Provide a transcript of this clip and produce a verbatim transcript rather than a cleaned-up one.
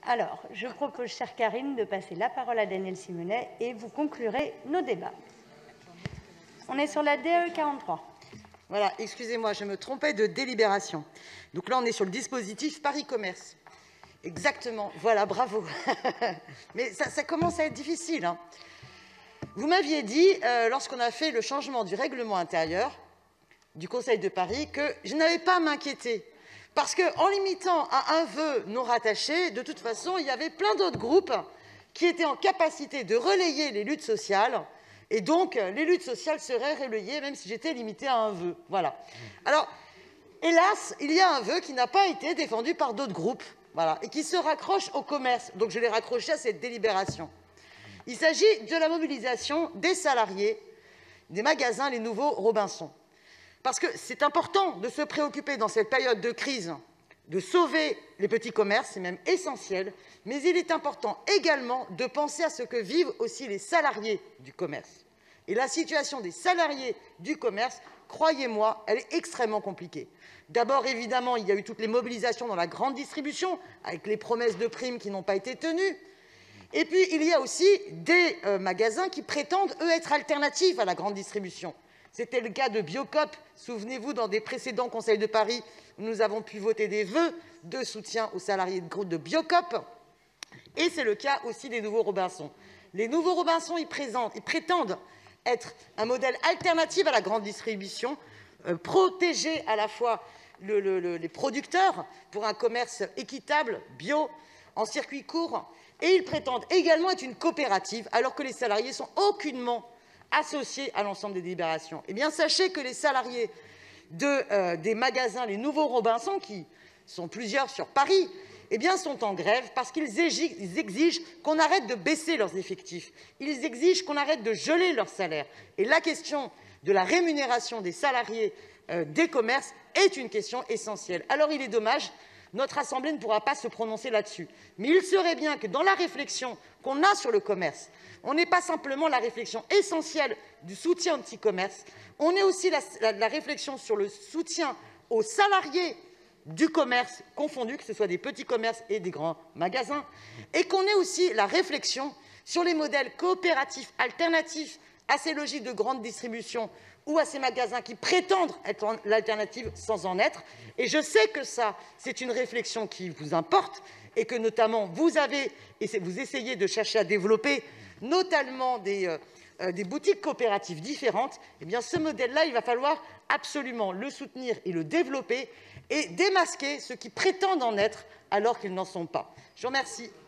Alors, je propose, chère Karine, de passer la parole à Daniel Simonet et vous conclurez nos débats. On est sur la D E quarante-trois. Voilà, excusez-moi, je me trompais de délibération. Donc là, on est sur le dispositif Paris Commerce. Exactement, voilà, bravo. Mais ça, ça commence à être difficile. Hein. Vous m'aviez dit, euh, lorsqu'on a fait le changement du règlement intérieur du Conseil de Paris, que je n'avais pas à m'inquiéter. Parce qu'en limitant à un vœu non rattaché, de toute façon, il y avait plein d'autres groupes qui étaient en capacité de relayer les luttes sociales. Et donc, les luttes sociales seraient relayées, même si j'étais limité à un vœu. Voilà. Alors, hélas, il y a un vœu qui n'a pas été défendu par d'autres groupes, voilà, et qui se raccroche au commerce. Donc, je l'ai raccroché à cette délibération. Il s'agit de la mobilisation des salariés des magasins Les Nouveaux Robinson. Parce que c'est important de se préoccuper dans cette période de crise de sauver les petits commerces, c'est même essentiel, mais il est important également de penser à ce que vivent aussi les salariés du commerce. Et la situation des salariés du commerce, croyez-moi, elle est extrêmement compliquée. D'abord, évidemment, il y a eu toutes les mobilisations dans la grande distribution, avec les promesses de primes qui n'ont pas été tenues. Et puis, il y a aussi des euh, magasins qui prétendent, eux, être alternatifs à la grande distribution. C'était le cas de Biocop. Souvenez-vous, dans des précédents conseils de Paris, nous avons pu voter des vœux de soutien aux salariés de groupe de Biocop. Et c'est le cas aussi des Nouveaux Robinson. Les Nouveaux Robinson, ils, présentent, ils prétendent être un modèle alternatif à la grande distribution, euh, protéger à la fois le, le, le, les producteurs pour un commerce équitable, bio, en circuit court. Et ils prétendent également être une coopérative, alors que les salariés sont aucunement associés à l'ensemble des délibérations. Eh bien, sachez que les salariés de, euh, des magasins Les Nouveaux Robinson, qui sont plusieurs sur Paris, eh bien, sont en grève parce qu'ils exigent qu'on arrête de baisser leurs effectifs. Ils exigent qu'on arrête de geler leurs salaires. Et la question de la rémunération des salariés euh, des commerces est une question essentielle. Alors, il est dommage, notre Assemblée ne pourra pas se prononcer là-dessus. Mais il serait bien que dans la réflexion qu'on a sur le commerce, on n'ait pas simplement la réflexion essentielle du soutien au petit commerce, on ait aussi la, la, la réflexion sur le soutien aux salariés du commerce confondu, que ce soit des petits commerces et des grands magasins, et qu'on ait aussi la réflexion sur les modèles coopératifs alternatifs à ces logiques de grande distribution ou à ces magasins qui prétendent être l'alternative sans en être. Et je sais que ça, c'est une réflexion qui vous importe et que notamment vous avez, et vous essayez de chercher à développer, notamment des, euh, des boutiques coopératives différentes. Eh bien, ce modèle-là, il va falloir absolument le soutenir et le développer et démasquer ceux qui prétendent en être alors qu'ils n'en sont pas. Je vous remercie.